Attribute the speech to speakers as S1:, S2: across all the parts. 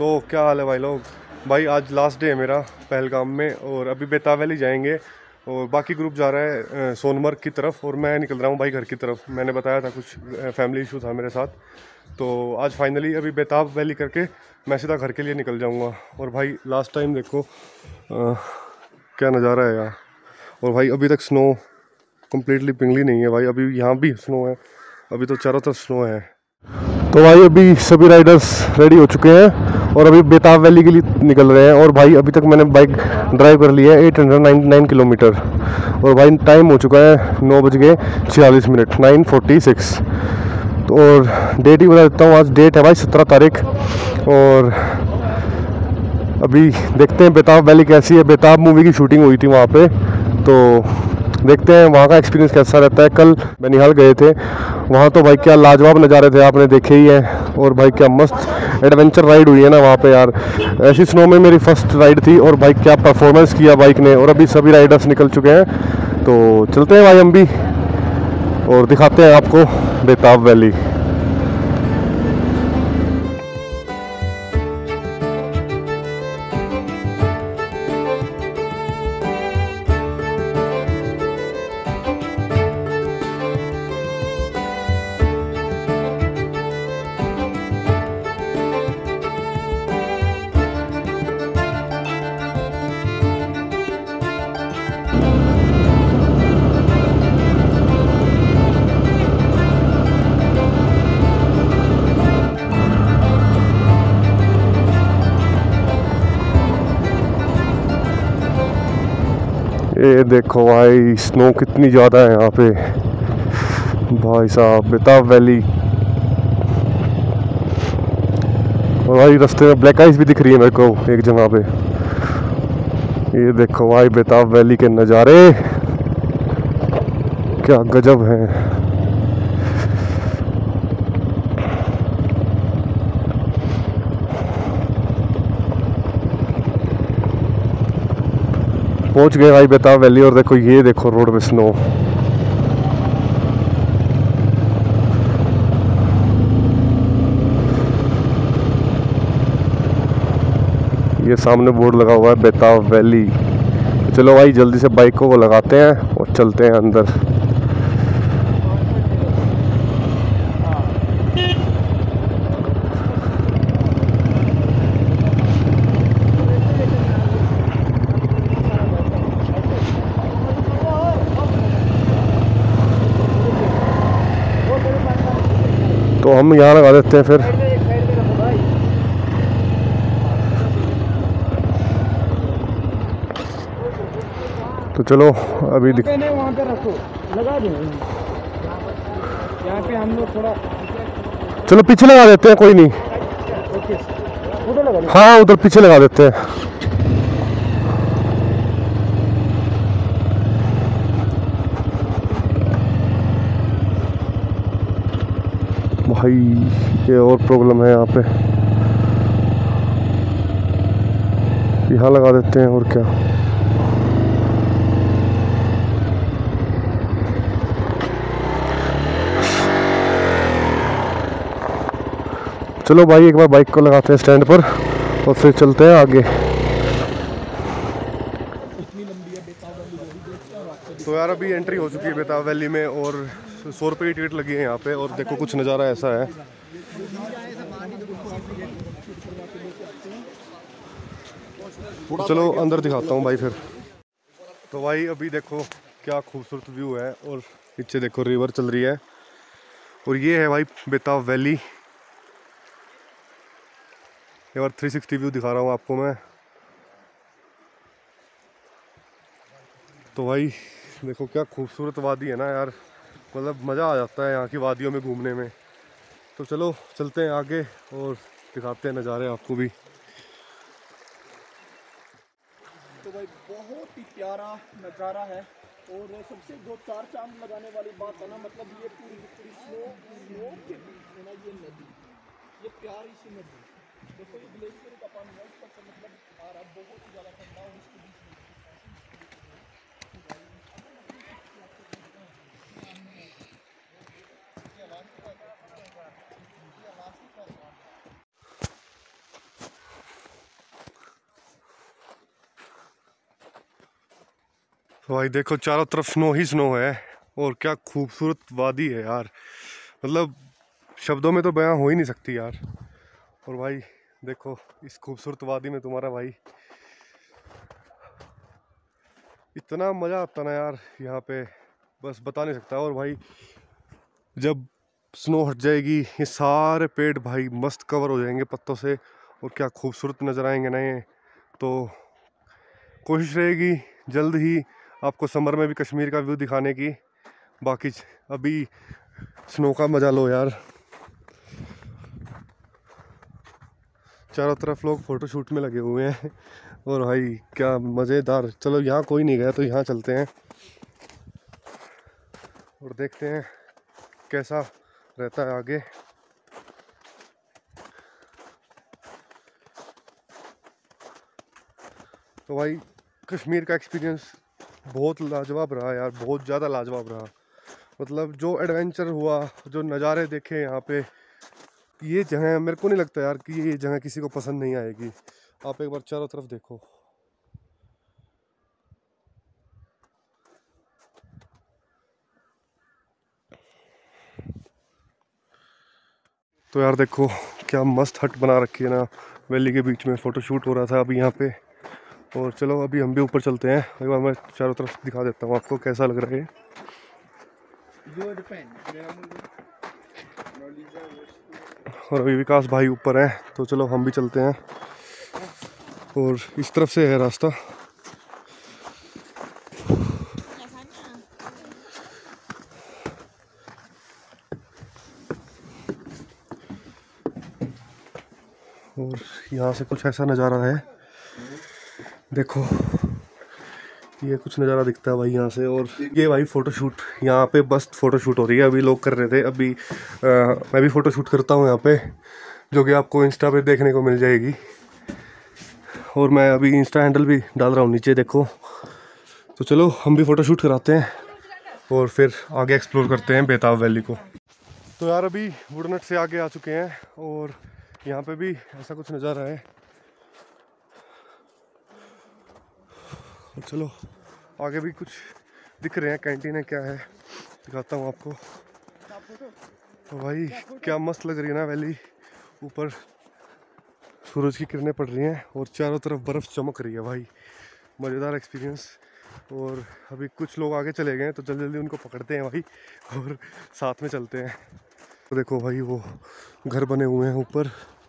S1: तो क्या हाल है भाई लोग। भाई आज लास्ट डे है मेरा पहलगाम में और अभी बेताब वैली जाएंगे और बाकी ग्रुप जा रहा है सोनमर्ग की तरफ और मैं निकल रहा हूँ भाई घर की तरफ। मैंने बताया था कुछ फैमिली इशू था मेरे साथ, तो आज फाइनली अभी बेताब वैली करके मैं सीधा घर के लिए निकल जाऊँगा। और भाई लास्ट टाइम देखो क्या नज़ारा है यार। और भाई अभी तक स्नो कम्प्लीटली पिघली नहीं है भाई, अभी यहाँ भी स्नो है, अभी तो चारों तरफ स्नो है। तो भाई अभी सभी राइडर्स रेडी हो चुके हैं और अभी बेताब वैली के लिए निकल रहे हैं। और भाई अभी तक मैंने बाइक ड्राइव कर ली है 899 किलोमीटर और भाई टाइम हो चुका है 9:46 9:46। तो और डेट ही बता देता हूँ, आज डेट है भाई 17 तारीख। और अभी देखते हैं बेताब वैली कैसी है। बेताब मूवी की शूटिंग हुई थी वहाँ पे, तो देखते हैं वहाँ का एक्सपीरियंस कैसा रहता है। कल बनिहाल गए थे, वहाँ तो भाई क्या लाजवाब नज़ारे थे, आपने देखे ही हैं। और भाई क्या मस्त एडवेंचर राइड हुई है ना वहाँ पे यार। ऐसी स्नो में मेरी फर्स्ट राइड थी और भाई क्या परफॉर्मेंस किया बाइक ने। और अभी सभी राइडर्स निकल चुके हैं, तो चलते हैं भाई हम भी और दिखाते हैं आपको बेताब वैली। ये देखो भाई स्नो कितनी ज़्यादा है यहाँ पे भाई साहब, बेताब वैली। और भाई रास्ते में ब्लैक आइस भी दिख रही है मेरे को एक जगह पे। ये देखो भाई बेताब वैली के नज़ारे क्या गजब हैं। पहुंच गए भाई बेताब वैली और देखो ये देखो रोड पे स्नो। ये सामने बोर्ड लगा हुआ है बेताब वैली। चलो भाई जल्दी से बाइक को लगाते हैं और चलते हैं अंदर। तो हम यहाँ लगा देते हैं फिर। तो चलो अभी
S2: वहाँ पे रखो, लगा दो यहाँ पे हम लोग थोड़ा।
S1: चलो पीछे लगा देते हैं, कोई नहीं।
S2: उधर लगा दो।
S1: हाँ उधर पीछे लगा देते हैं। भाई ये और प्रॉब्लम है यहाँ पे, यहाँ लगा देते हैं और क्या। चलो भाई एक बार बाइक को लगाते हैं स्टैंड पर और फिर चलते हैं आगे। तो यार अभी एंट्री हो चुकी है बेताब वैली में और 100 रुपये की टिकट लगी है यहाँ पे। और देखो कुछ नज़ारा ऐसा है। तो चलो अंदर दिखाता हूँ भाई फिर। तो भाई अभी देखो क्या खूबसूरत व्यू है और पीछे देखो रिवर चल रही है और ये है भाई बेताब वैली। एक बार 360 व्यू दिखा रहा हूँ आपको मैं। तो भाई देखो क्या खूबसूरत वादी है ना यार, मतलब मज़ा आ जाता है यहाँ की वादियों में घूमने में। तो चलो चलते हैं आगे और दिखाते हैं नज़ारे आपको भी।
S2: तो भाई बहुत ही प्यारा नज़ारा है और सबसे जो चार चांद लगाने वाली बात है ना, मतलब ये पूरी स्नो के बीच में ना ये नदी, ये प्यारी सी नदी देखो, ये ग्लेशियर का पानी है ऊपर से मतलब आ रहा है, बहुत ही ज़्यादा ठंडा और इसके बीच में
S1: तो भाई देखो चारों तरफ स्नो ही स्नो है और क्या खूबसूरत वादी है यार, मतलब शब्दों में तो बयां हो ही नहीं सकती यार। और भाई देखो इस खूबसूरत वादी में तुम्हारा भाई इतना मज़ा आता ना यार यहाँ पे, बस बता नहीं सकता। और भाई जब स्नो हट जाएगी ये सारे पेड़ भाई मस्त कवर हो जाएंगे पत्तों से और क्या खूबसूरत नज़र आएंगे ना ये। तो कोशिश रहेगी जल्द ही आपको समर में भी कश्मीर का व्यू दिखाने की। बाकी अभी स्नो का मज़ा लो यार। चारों तरफ लोग फ़ोटो शूट में लगे हुए हैं और भाई क्या मज़ेदार। चलो यहाँ कोई नहीं गया तो यहाँ चलते हैं और देखते हैं कैसा रहता है आगे। तो भाई कश्मीर का एक्सपीरियंस बहुत लाजवाब रहा यार, बहुत ज़्यादा लाजवाब रहा। मतलब जो एडवेंचर हुआ, जो नज़ारे देखे यहाँ पे, ये जगह मेरे को नहीं लगता यार कि ये जगह किसी को पसंद नहीं आएगी। आप एक बार चारों तरफ देखो। तो यार देखो क्या मस्त हट बना रखी है ना, वैली के बीच में फ़ोटो शूट हो रहा था अभी यहाँ पे। और चलो अभी हम भी ऊपर चलते हैं, एक बार मैं चारों तरफ दिखा देता हूँ आपको कैसा लग रहा है। और अभी विकास भाई ऊपर हैं तो चलो हम भी चलते हैं। और इस तरफ से है रास्ता। और यहाँ से कुछ ऐसा नज़ारा है, देखो ये कुछ नज़ारा दिखता है भाई यहाँ से। और ये भाई फ़ोटो शूट यहाँ पे बस फ़ोटो शूट हो रही है, अभी लोग कर रहे थे। अभी मैं भी फ़ोटो शूट करता हूँ यहाँ पे, जो कि आपको इंस्टा पे देखने को मिल जाएगी। और मैं अभी इंस्टा हैंडल भी डाल रहा हूँ नीचे देखो। तो चलो हम भी फ़ोटो शूट कराते हैं और फिर आगे एक्सप्लोर करते हैं बेताब वैली को। तो यार अभी वुडनट से आगे आ चुके हैं और यहाँ पे भी ऐसा कुछ नज़ारा है। चलो आगे भी कुछ दिख रहे हैं, कैंटीन है क्या है दिखाता हूँ आपको। तो भाई क्या मस्त लग रही है ना वैली, ऊपर सूरज की किरणें पड़ रही हैं और चारों तरफ बर्फ़ चमक रही है भाई, मज़ेदार एक्सपीरियंस। और अभी कुछ लोग आगे चले गए हैं तो जल्दी जल्दी उनको पकड़ते हैं भाई और साथ में चलते हैं। तो देखो भाई वो घर बने हुए हैं ऊपर,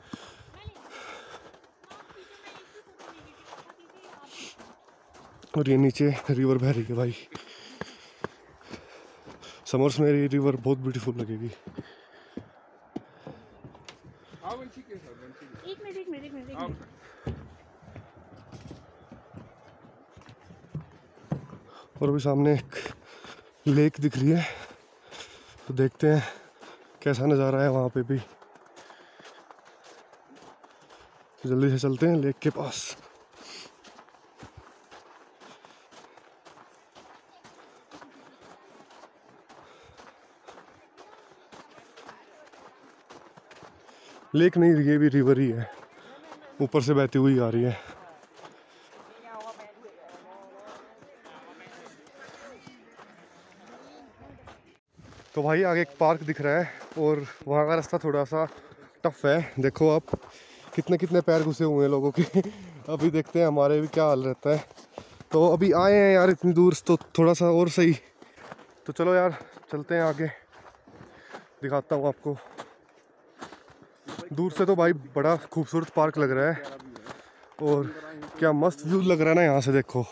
S1: और ये नीचे रिवर बह रही है भाई। समर्स में ये रिवर बहुत ब्यूटीफुल लगेगी। एक मिनट। और अभी सामने एक लेक दिख रही है तो देखते हैं कैसा नज़ारा है वहाँ पे भी। तो जल्दी से चलते हैं लेक के पास। लेक नहीं, ये भी रिवर ही है, ऊपर से बहती हुई आ रही है। तो भाई आगे एक पार्क दिख रहा है और वहाँ का रास्ता थोड़ा सा टफ है, देखो आप कितने कितने पैर घुसे हुए हैं लोगों के। अभी देखते हैं हमारे भी क्या हाल रहता है। तो अभी आए हैं यार इतनी दूर, तो थोड़ा सा और सही। तो चलो यार चलते हैं आगे, दिखाता हूँ आपको। दूर से तो भाई बड़ा खूबसूरत पार्क लग रहा है और क्या मस्त व्यू लग रहा है ना यहाँ से, देखो।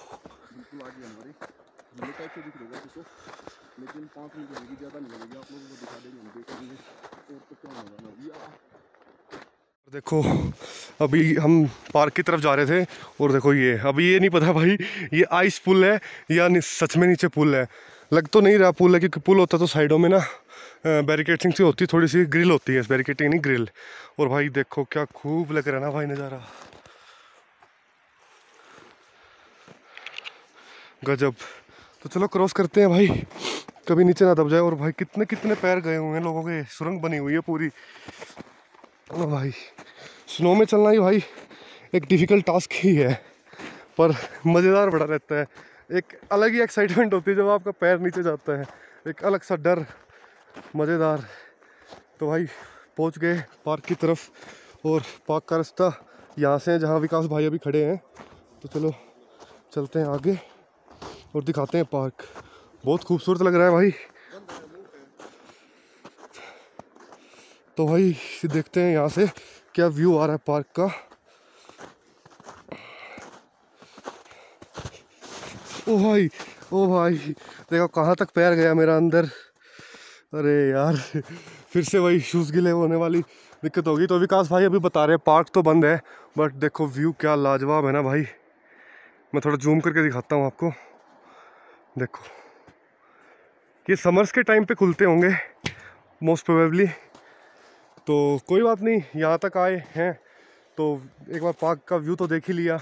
S1: लेकिन 5 मिनट लगेगी, ज़्यादा नहीं लगेगी, आप लोगों को दिखा देंगे हम देखेंगे और तो क्या होगा। देखो अभी हम पार्क की तरफ जा रहे थे और देखो ये अभी ये नहीं पता भाई ये आइस पुल है या सच में नीचे पुल है। लग तो नहीं रहा पुल है, क्योंकि पुल होता तो साइडों में ना बैरिकेटिंग सी होती, थोड़ी सी ग्रिल होती है, बैरिकेटिंग नहीं ग्रिल। और भाई देखो क्या खूब लग रहा है ना भाई नज़ारा, गजब। तो चलो क्रॉस करते हैं भाई, कभी नीचे ना दब जाए। और भाई कितने कितने पैर गए हुए हैं लोगों के, सुरंग बनी हुई है पूरी। ओ भाई स्नो में चलना ही भाई एक डिफ़िकल्ट टास्क ही है, पर मज़ेदार बड़ा रहता है। एक अलग ही एक्साइटमेंट होती है जब आपका पैर नीचे जाता है, एक अलग सा डर, मज़ेदार। तो भाई पहुंच गए पार्क की तरफ, और पार्क का रास्ता यहाँ से है जहाँ विकास भाई अभी खड़े हैं। तो चलो चलते हैं आगे और दिखाते हैं पार्क। बहुत खूबसूरत लग रहा है भाई। तो भाई देखते हैं यहाँ से क्या व्यू आ रहा है पार्क का। ओ भाई देखो कहाँ तक पैर गया मेरा अंदर। अरे यार फिर से वही शूज़ गिले होने वाली दिक्कत होगी। तो विकास भाई अभी बता रहे हैं पार्क तो बंद है, बट देखो व्यू क्या लाजवाब है ना भाई। मैं थोड़ा जूम करके दिखाता हूँ आपको। देखो ये समर्स के टाइम पे खुलते होंगे मोस्ट प्रोबेबली। तो कोई बात नहीं, यहाँ तक आए हैं तो एक बार पार्क का व्यू तो देख ही लिया।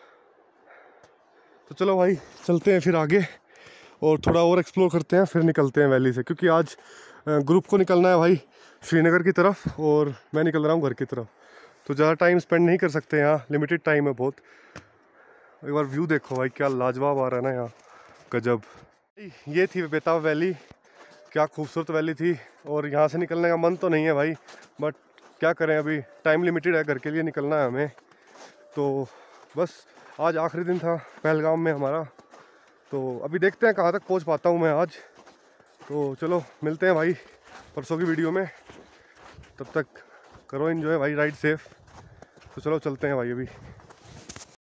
S1: तो चलो भाई चलते हैं फिर आगे और थोड़ा और एक्सप्लोर करते हैं, फिर निकलते हैं वैली से, क्योंकि आज ग्रुप को निकलना है भाई श्रीनगर की तरफ और मैं निकल रहा हूँ घर की तरफ। तो ज़्यादा टाइम स्पेंड नहीं कर सकते यहाँ, लिमिटेड टाइम है बहुत। एक बार व्यू देखो भाई क्या लाजवाब आ रहा है ना यहाँ, गजब। ये थी बेताब वैली, क्या खूबसूरत वैली थी। और यहाँ से निकलने का मन तो नहीं है भाई, बट क्या करें, अभी टाइम लिमिटेड है, घर के लिए निकलना है हमें। तो बस आज आखिरी दिन था पहलगाम में हमारा। तो अभी देखते हैं कहाँ तक पहुँच पाता हूँ मैं आज। तो चलो मिलते हैं भाई परसों की वीडियो में, तब तक करो एंजॉय भाई, राइड सेफ। तो चलो चलते हैं भाई अभी।